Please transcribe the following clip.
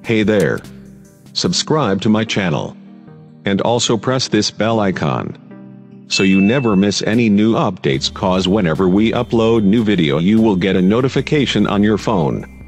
Hey there. Subscribe to my channel. And also press this bell icon, so you never miss any new updates, cause whenever we upload new video you will get a notification on your phone.